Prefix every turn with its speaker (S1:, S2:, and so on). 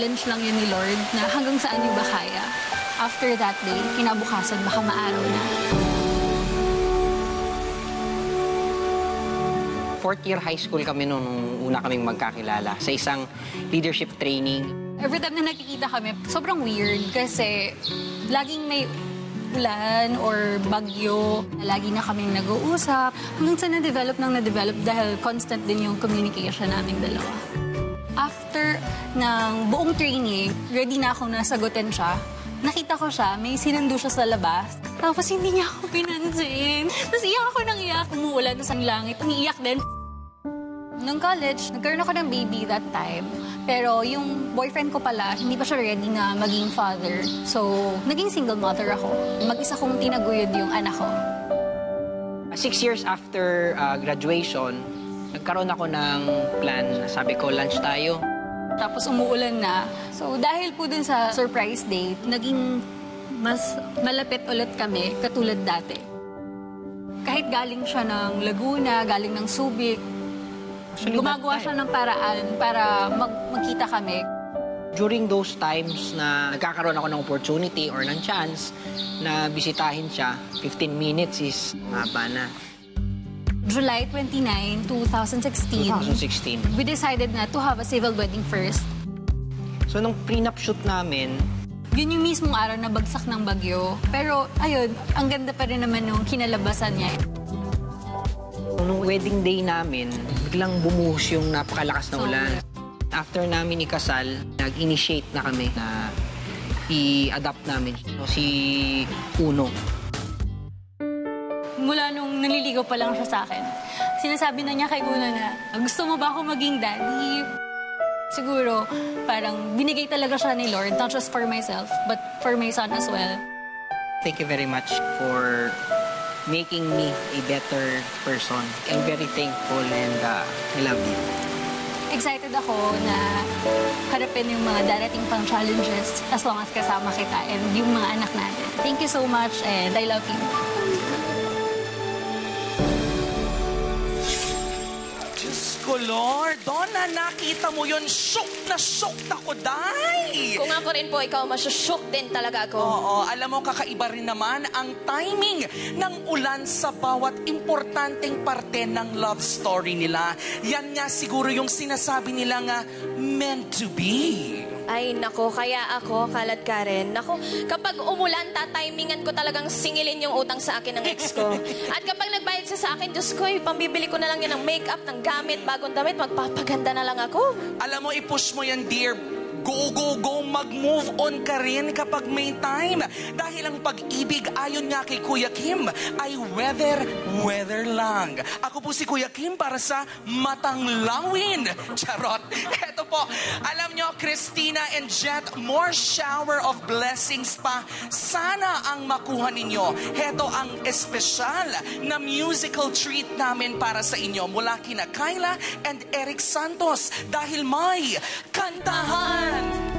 S1: challenge lang yun ni Lord na hanggang saan niyo ba kaya. After that day, kinabukasan baka maaraw na.
S2: Fourth year high school kami nung una kaming magkakilala sa isang leadership training.
S1: Every time na nakikita kami, sobrang weird kasi laging may ulan or bagyo. Lagi na kaming nag-uusap. Hanggang sa na-develop dahil constant din yung communication naming dalawa. After ng buong training, ready na akong nasagutin siya. Nakita ko siya, may sinundo siya sa labas. Tapos hindi niya ako pinansin. Tapos iyak ako ng iyak. Umuulan sa langit. Umiiyak din. Nung college, nagkaroon ako ng baby that time. Pero yung boyfriend ko pala, hindi pa siya ready na maging father. So, naging single mother ako. Mag-isa kong tinaguyod yung anak ko.
S2: 6 years after graduation, nagkaroon ako ng plan. Sabi ko, lunch tayo.
S1: Tapos umuulan na. So, dahil po dun sa surprise date, naging mas malapit ulit kami katulad dati. Kahit galing siya ng Laguna, galing ng Subic, gumagawa siya ng paraan para magkita kami.
S2: During those times na nagkakaroon ako ng opportunity or ng chance na bisitahin siya, 15 minutes is haba na.
S1: July 29, 2016, we decided na to have a civil wedding first.
S2: So, nung prenup shoot namin,
S1: yun yung mismong araw na bagsak ng bagyo. Pero, ayun, ang ganda pa rin naman nung kinalabasan niya.
S2: Nung wedding day namin, biglang bumuhos yung napakalakas na ulan. After namin ikasal, nag-initiate na kami na i-adapt namin si Uno.
S1: Mula nung naliligaw pa lang siya sa akin, sinasabi na niya kay Uno na, gusto mo ba ako maging daddy? Siguro, parang binigay talaga siya ni Lord, not just for myself, but for my son as well.
S2: Thank you very much for making me a better person. I'm very thankful and I love you.
S1: Excited ako na harapin yung mga darating pang challenges as long as kasama kita and yung mga anak natin. Thank you so much and I love you.
S3: Ko, Lord, Donna, nakita mo yun, shook na ako, Day!
S4: Kung ako rin po, ikaw, masushook din talaga ako.
S3: Oo, alam mo, kakaiba rin naman ang timing ng ulan sa bawat importanteng parte ng love story nila. Yan nga siguro yung sinasabi nila nga, meant to be.
S4: Ay, nako, kaya ako, Kalad Karen, nako, kapag umulan, tatimingan ko talagang singilin yung utang sa akin ng ex ko. At kapag nagbayad siya sa akin, Diyos ko, pambibili ko na lang yan ng makeup, ng gamit, bagong damit, magpapaganda na lang ako.
S3: Alam mo, i-push mo yan, dear. Go, go, go, mag-move on ka rin kapag may time. Dahil ang pag-ibig ayon nga kay Kuya Kim ay weather lang. Ako po si Kuya Kim para sa Matang Lawin. Charot. Eto po, alam nyo, Christina and Jet, more shower of blessings pa. Sana ang makuha ninyo. Heto ang espesyal na musical treat namin para sa inyo mula kina Kyla and Eric Santos dahil may kantahan.